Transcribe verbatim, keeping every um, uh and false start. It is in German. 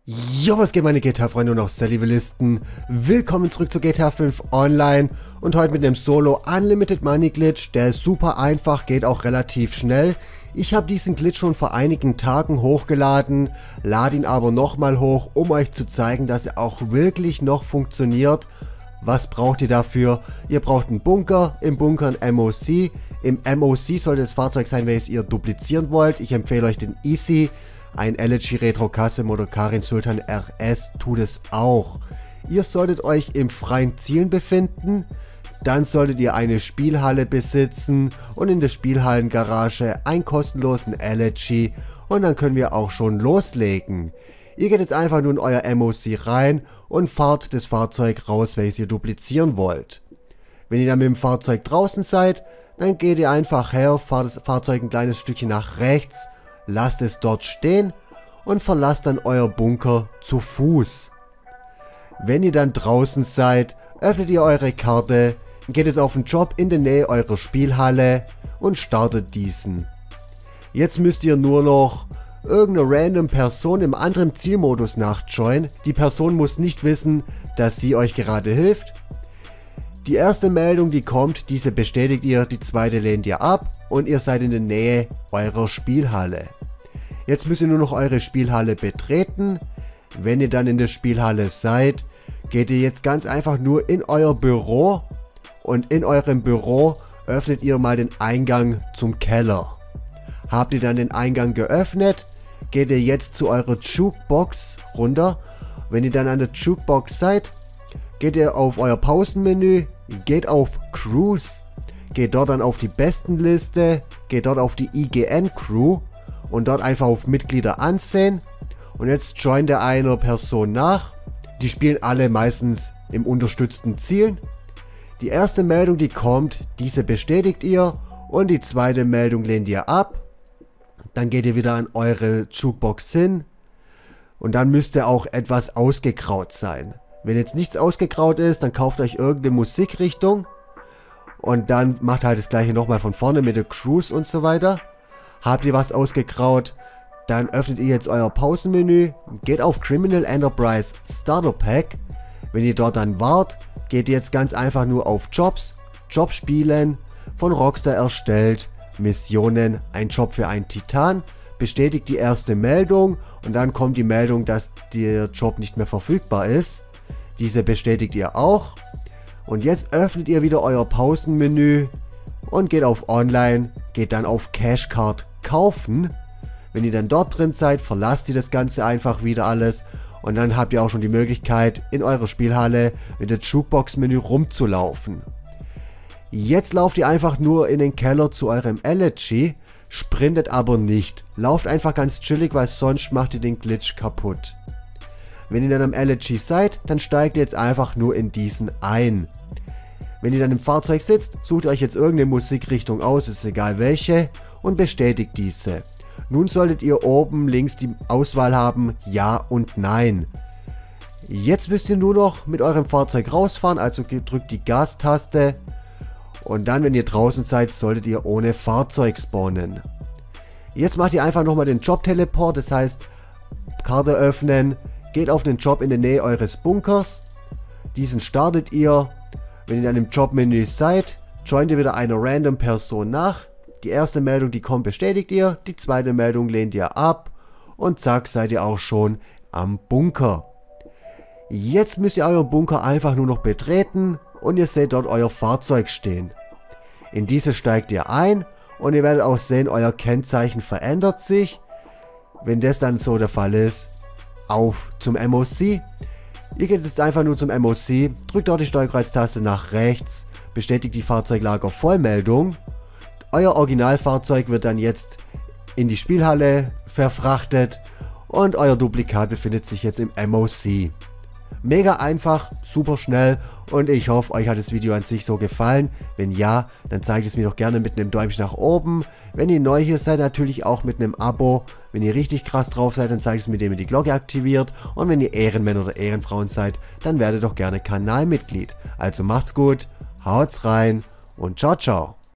Jo, was geht meine G T A-Freunde und auch Survivalisten? Willkommen zurück zu G T A fünf Online und heute mit einem Solo Unlimited Money Glitch. Der ist super einfach, geht auch relativ schnell. Ich habe diesen Glitch schon vor einigen Tagen hochgeladen, lade ihn aber nochmal hoch, um euch zu zeigen, dass er auch wirklich noch funktioniert. Was braucht ihr dafür? Ihr braucht einen Bunker, im Bunker ein M O C. Im M O C sollte das Fahrzeug sein, welches ihr duplizieren wollt. Ich empfehle euch den Easy. Ein Elegy Retro Custom oder Karin Sultan R S tut es auch. Ihr solltet euch im freien Zielen befinden, dann solltet ihr eine Spielhalle besitzen und in der Spielhallengarage einen kostenlosen Elegy und dann können wir auch schon loslegen. Ihr geht jetzt einfach nur in euer M O C rein und fahrt das Fahrzeug raus, welches ihr duplizieren wollt. Wenn ihr dann mit dem Fahrzeug draußen seid, dann geht ihr einfach her, fahrt das Fahrzeug ein kleines Stückchen nach rechts, lasst es dort stehen und verlasst dann euer Bunker zu Fuß. Wenn ihr dann draußen seid, öffnet ihr eure Karte, geht jetzt auf den Job in der Nähe eurer Spielhalle und startet diesen. Jetzt müsst ihr nur noch irgendeine random Person im anderen Zielmodus nachjoinen. Die Person muss nicht wissen, dass sie euch gerade hilft. Die erste Meldung, die kommt, diese bestätigt ihr, die zweite lehnt ihr ab und ihr seid in der Nähe eurer Spielhalle. Jetzt müsst ihr nur noch eure Spielhalle betreten. Wenn ihr dann in der Spielhalle seid, geht ihr jetzt ganz einfach nur in euer Büro und in eurem Büro öffnet ihr mal den Eingang zum Keller. Habt ihr dann den Eingang geöffnet, geht ihr jetzt zu eurer Jukebox runter. Wenn ihr dann an der Jukebox seid, geht ihr auf euer Pausenmenü, geht auf Crews, geht dort dann auf die Bestenliste, geht dort auf die I G N Crew und dort einfach auf Mitglieder ansehen und jetzt joint ihr einer Person nach. Die spielen alle meistens im unterstützten Zielen. Die erste Meldung, die kommt, diese bestätigt ihr und die zweite Meldung lehnt ihr ab. Dann geht ihr wieder an eure Jukebox hin und dann müsste auch etwas ausgegraut sein. Wenn jetzt nichts ausgegraut ist, dann kauft euch irgendeine Musikrichtung und dann macht halt das gleiche nochmal von vorne mit der Cruise und so weiter. Habt ihr was ausgegraut, dann öffnet ihr jetzt euer Pausenmenü, geht auf Criminal Enterprise Starter Pack. Wenn ihr dort dann wart, geht ihr jetzt ganz einfach nur auf Jobs, Job spielen, von Rockstar erstellt, Missionen, ein Job für einen Titan, bestätigt die erste Meldung und dann kommt die Meldung, dass der Job nicht mehr verfügbar ist. Diese bestätigt ihr auch. Und jetzt öffnet ihr wieder euer Pausenmenü und geht auf Online, geht dann auf Cashcard kaufen. Wenn ihr dann dort drin seid, verlasst ihr das Ganze einfach wieder alles und dann habt ihr auch schon die Möglichkeit, in eurer Spielhalle mit dem Jukebox-Menü rumzulaufen. Jetzt lauft ihr einfach nur in den Keller zu eurem Elegy, sprintet aber nicht. Lauft einfach ganz chillig, weil sonst macht ihr den Glitch kaputt. Wenn ihr dann am Elegy seid, dann steigt ihr jetzt einfach nur in diesen ein. Wenn ihr dann im Fahrzeug sitzt, sucht euch jetzt irgendeine Musikrichtung aus, ist egal welche, und bestätigt diese. Nun solltet ihr oben links die Auswahl haben, Ja und Nein. Jetzt müsst ihr nur noch mit eurem Fahrzeug rausfahren, also drückt die Gastaste und dann, wenn ihr draußen seid, solltet ihr ohne Fahrzeug spawnen. Jetzt macht ihr einfach nochmal den Job-Teleport, das heißt, Karte öffnen, geht auf den Job in der Nähe eures Bunkers, diesen startet ihr. Wenn ihr dann im Jobmenü seid, joint ihr wieder eine random Person nach. Die erste Meldung, die kommt, bestätigt ihr. Die zweite Meldung lehnt ihr ab. Und zack, seid ihr auch schon am Bunker. Jetzt müsst ihr euren Bunker einfach nur noch betreten und ihr seht dort euer Fahrzeug stehen. In diese steigt ihr ein und ihr werdet auch sehen, euer Kennzeichen verändert sich. Wenn das dann so der Fall ist, auf zum M O C. Ihr geht jetzt einfach nur zum M O C, drückt dort die Steuerkreuztaste nach rechts, bestätigt die Fahrzeuglager-Vollmeldung. Euer Originalfahrzeug wird dann jetzt in die Spielhalle verfrachtet und euer Duplikat befindet sich jetzt im M O C. Mega einfach, super schnell und ich hoffe, euch hat das Video an sich so gefallen. Wenn ja, dann zeigt es mir doch gerne mit einem Däumchen nach oben. Wenn ihr neu hier seid, natürlich auch mit einem Abo. Wenn ihr richtig krass drauf seid, dann zeigt es mir, indem ihr die Glocke aktiviert. Und wenn ihr Ehrenmänner oder Ehrenfrauen seid, dann werdet doch gerne Kanalmitglied. Also macht's gut, haut's rein und ciao ciao.